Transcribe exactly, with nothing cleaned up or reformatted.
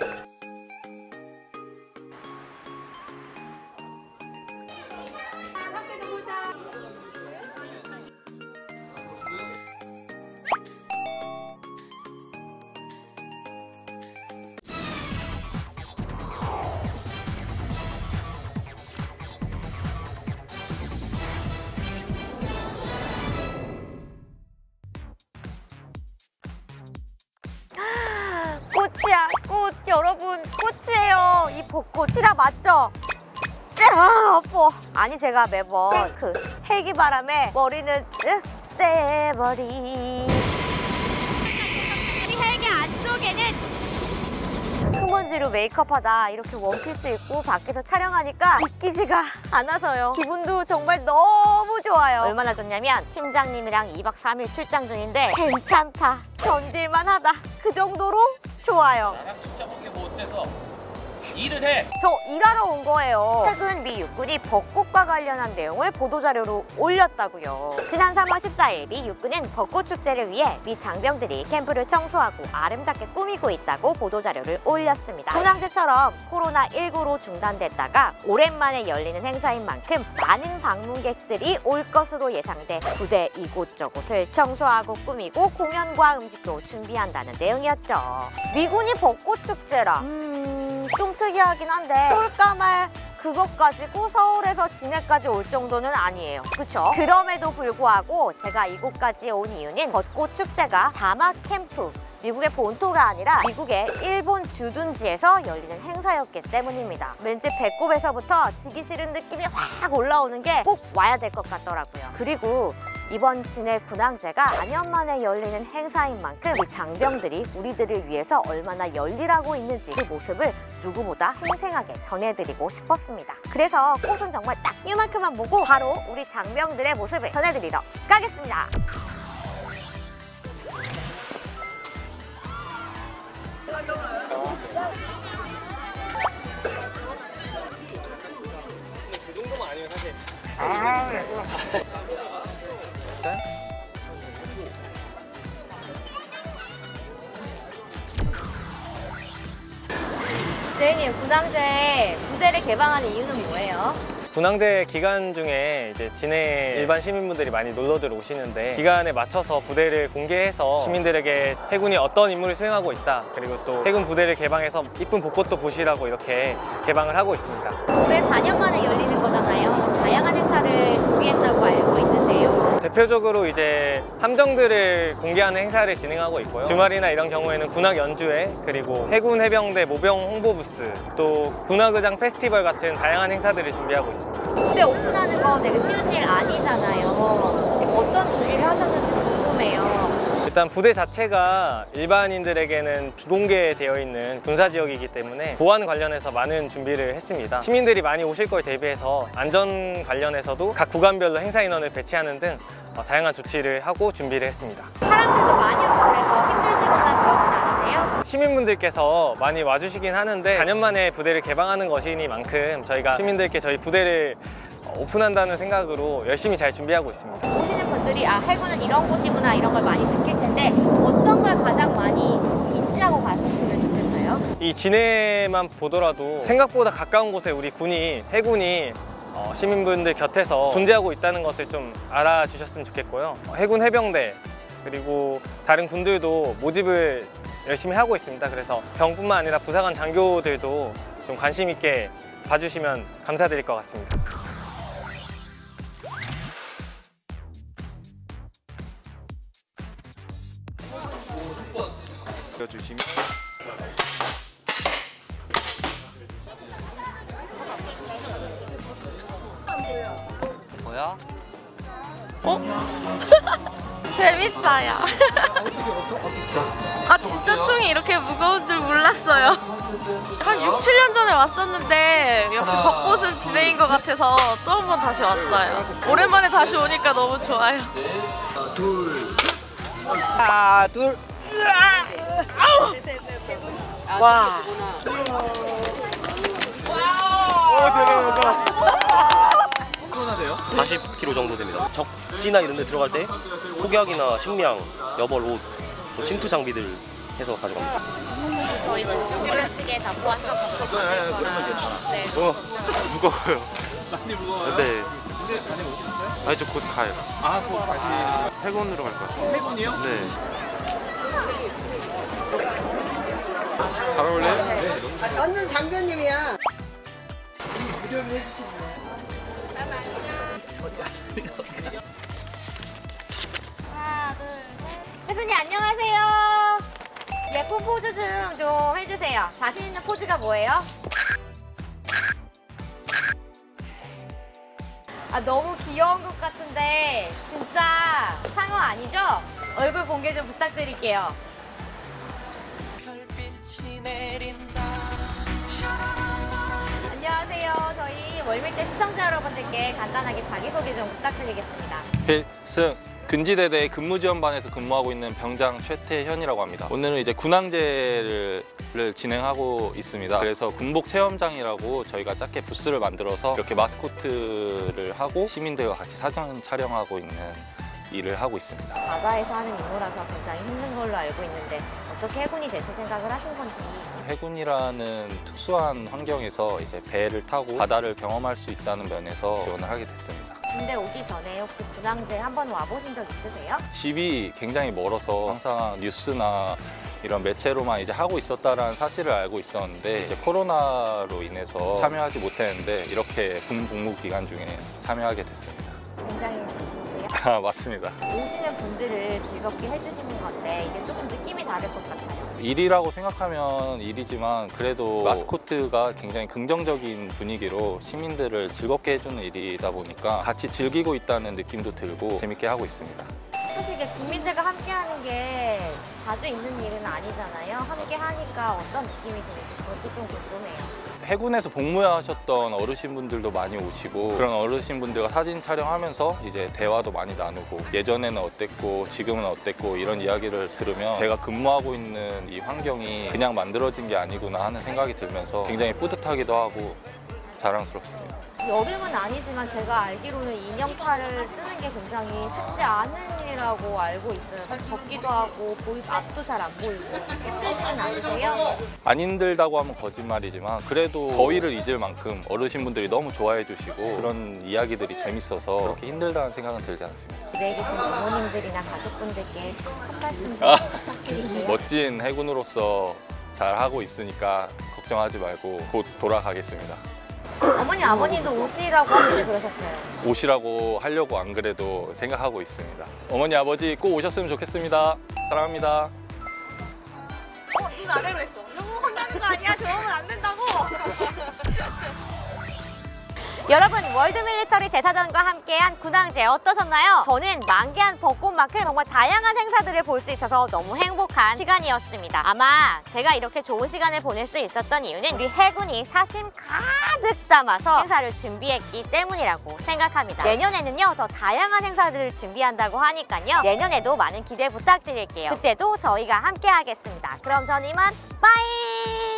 꽃이야, 꽃. 여러분, 꽃이에요. 이 벚꽃 실화 맞죠? 아, 아파. 아니, 제가 매번 그 헬기 바람에 머리는 쓱 떼버리. 우리 헬기 안쪽에는 흙먼지로 메이크업하다 이렇게 원피스 입고 밖에서 촬영하니까 믿기지가 않아서요. 기분도 정말 너무 좋아요. 얼마나 좋냐면 팀장님이랑 이박 삼일 출장 중인데 괜찮다, 견딜만하다, 그 정도로 좋아요. 나랑 진짜 거기 뭐 어때서 일을 해? 저 일하러 온 거예요. 최근 미 육군이 벚꽃과 관련한 내용을 보도자료로 올렸다고요. 지난 삼월 십사일 미 육군은 벚꽃 축제를 위해 미 장병들이 캠프를 청소하고 아름답게 꾸미고 있다고 보도자료를 올렸습니다. 군항제처럼 코로나 일구로 중단됐다가 오랜만에 열리는 행사인 만큼 많은 방문객들이 올 것으로 예상돼 부대 이곳저곳을 청소하고 꾸미고 공연과 음식도 준비한다는 내용이었죠. 미군이 벚꽃 축제라 음... 좀 특이하긴 한데 쏠까 말 그것 가지고 서울에서 진해까지 올 정도는 아니에요. 그쵸? 그럼에도 불구하고 제가 이곳까지 온 이유는 벚꽃 축제가 자막 캠프, 미국의 본토가 아니라 미국의 일본 주둔지에서 열리는 행사였기 때문입니다. 왠지 배꼽에서부터 지기 싫은 느낌이 확 올라오는 게 꼭 와야 될 것 같더라고요. 그리고 이번 진해 군항제가 사 년 만에 열리는 행사인 만큼 우리 장병들이 우리들을 위해서 얼마나 열일하고 있는지 그 모습을 누구보다 생생하게 전해드리고 싶었습니다. 그래서 꽃은 정말 딱 이만큼만 보고 바로 우리 장병들의 모습을 전해드리러 가겠습니다. 그 정도만 아니면 사실. 아, 제이님, 군항제 무대를 개방하는 이유는 뭐예요? 군항제 기간 중에 이제 진해 일반 시민분들이 많이 놀러들 오시는데 기간에 맞춰서 부대를 공개해서 시민들에게 해군이 어떤 임무를 수행하고 있다, 그리고 또 해군 부대를 개방해서 이쁜 벚꽃도 보시라고 이렇게 개방을 하고 있습니다. 올해 사 년 만에 열리는 거잖아요. 다양한 행사를 준비했다고 알고 있는데요. 대표적으로 이제 함정들을 공개하는 행사를 진행하고 있고요. 주말이나 이런 경우에는 군악 연주회, 그리고 해군 해병대 모병 홍보 부스, 또 군악의장 페스티벌 같은 다양한 행사들을 준비하고 있습니다. 부대 오픈하는 거 되게 쉬운 일 아니잖아요. 어떤 준비를 하셨는지 궁금해요. 일단 부대 자체가 일반인들에게는 비공개되어 있는 군사지역이기 때문에 보안 관련해서 많은 준비를 했습니다. 시민들이 많이 오실 걸 대비해서 안전 관련해서도 각 구간별로 행사 인원을 배치하는 등 다양한 조치를 하고 준비를 했습니다. 사람들도 많이 오고 그래서 힘들지거나 그러진 않으세요? 시민분들께서 많이 와주시긴 하는데 사 년 만에 부대를 개방하는 것이니만큼 저희가 시민들께 저희 부대를 오픈한다는 생각으로 열심히 잘 준비하고 있습니다. 오시는 분들이 아, 해군은 이런 곳이구나 이런 걸 많이 느낄 텐데 어떤 걸 가장 많이 인지하고 가셨으면 좋겠어요? 이 진해만 보더라도 생각보다 가까운 곳에 우리 군이, 해군이 어, 시민분들 곁에서 존재하고 있다는 것을 좀 알아주셨으면 좋겠고요. 어, 해군 해병대 그리고 다른 군들도 모집을 열심히 하고 있습니다. 그래서 병뿐만 아니라 부사관 장교들도 좀 관심 있게 봐주시면 감사드릴 것 같습니다. 주시면 뭐야? 어? 재밌어요. 아 진짜 총이 이렇게 무거운 줄 몰랐어요. 한 육, 칠 년 전에 왔었는데 역시 벚꽃은 진해인 것 같아서 또 한 번 다시 왔어요. 오랜만에 다시 오니까 너무 좋아요. 둘, 하나, 둘. 와. 얼마나 돼요? 사십 킬로그램 정도 됩니다. 적지나 이런 데 들어갈 때 폭약이나 식량, 여벌, 옷, 뭐 침투 장비들 해서 가져갑니다. 저희도 부르찌개 다 모아서 네, 그러면 괜찮아. 네. 어, 무거워요. 많이 무거워요. 네. 군대 다녀오셨어요? 아니, 저 곧 가요. 아, 곧 다시 해군으로 갈 것 같아요. 해군이요? 네. 잘 어울려요? 네. 완전 장교님이야. 하나, 둘, 셋. 혜순이 안녕하세요. 예쁜 포즈 좀 좀 해주세요. 자신 있는 포즈가 뭐예요? 아, 너무 귀여운 것 같은데 진짜 상어 아니죠? 얼굴 공개 좀 부탁드릴게요. 안녕하세요. 저희 월밀대 시청자 여러분들께 간단하게 자기소개 좀 부탁드리겠습니다. 필승 근지대대 근무지원반에서 근무하고 있는 병장 최태현이라고 합니다. 오늘은 이제 군항제를 진행하고 있습니다. 그래서 군복 체험장이라고 저희가 작게 부스를 만들어서 이렇게 마스코트를 하고 시민들과 같이 사진 촬영하고 있는 일을 하고 있습니다. 바다에서 하는 임무라서 굉장히 힘든 걸로 알고 있는데 어떻게 해군이 되실 생각을 하신 건지. 해군이라는 특수한 환경에서 이제 배를 타고 바다를 경험할 수 있다는 면에서 지원을 하게 됐습니다. 군대 오기 전에 혹시 군항제 한번 와보신 적 있으세요? 집이 굉장히 멀어서 항상 뉴스나 이런 매체로만 이제 하고 있었다라는 사실을 알고 있었는데 이제 코로나로 인해서 참여하지 못했는데 이렇게 군 복무 기간 중에 참여하게 됐습니다. 굉장히 좋으세요? 아, 맞습니다. 오시는 분들을 즐겁게 해주시는 건데 이게 조금 느낌이 다를 것 같아요. 일이라고 생각하면 일이지만 그래도 마스코트가 굉장히 긍정적인 분위기로 시민들을 즐겁게 해주는 일이다 보니까 같이 즐기고 있다는 느낌도 들고 재밌게 하고 있습니다. 사실 이게 국민들과 함께하는 게 자주 있는 일은 아니잖아요. 함께 하니까 어떤 느낌이 드는지 그것도 좀 궁금해요. 해군에서 복무하셨던 어르신분들도 많이 오시고 그런 어르신분들과 사진 촬영하면서 이제 대화도 많이 나누고 예전에는 어땠고 지금은 어땠고 이런 이야기를 들으면 제가 근무하고 있는 이 환경이 그냥 만들어진 게 아니구나 하는 생각이 들면서 굉장히 뿌듯하기도 하고 자랑스럽습니다. 여름은 아니지만 제가 알기로는 인형탈을 쓰는 게 굉장히 쉽지 않은 일이라고 알고 있어요. 덥기도 하고 보이, 앞도 잘 안 보이고 힘들지는 않으세요? 안 힘들다고 하면 거짓말이지만 그래도 더위를 잊을 만큼 어르신분들이 너무 좋아해 주시고 그런 이야기들이 재밌어서 그렇게 힘들다는 생각은 들지 않습니다. 집에 계신 부모님들이나 가족분들께 한 말씀 아, 부탁드릴게요. 멋진 해군으로서 잘 하고 있으니까 걱정하지 말고 곧 돌아가겠습니다. 어머니 아버님도 오시라고 하는데 그러셨어요. 오시라고 하려고 안 그래도 생각하고 있습니다. 어머니 아버지 꼭 오셨으면 좋겠습니다. 사랑합니다. 어, 눈 아래로 했어. 너무 혼나는 거 아니야? 저러면 안 된다고. 여러분, 월드 밀리터리 대사전과 함께한 군항제 어떠셨나요? 저는 만개한 벚꽃만큼 정말 다양한 행사들을 볼 수 있어서 너무 행복한 시간이었습니다. 아마 제가 이렇게 좋은 시간을 보낼 수 있었던 이유는 우리 해군이 사심 가득 담아서 행사를 준비했기 때문이라고 생각합니다. 내년에는요, 더 다양한 행사들을 준비한다고 하니까요. 내년에도 많은 기대 부탁드릴게요. 그때도 저희가 함께 하겠습니다. 그럼 전 이만 빠이!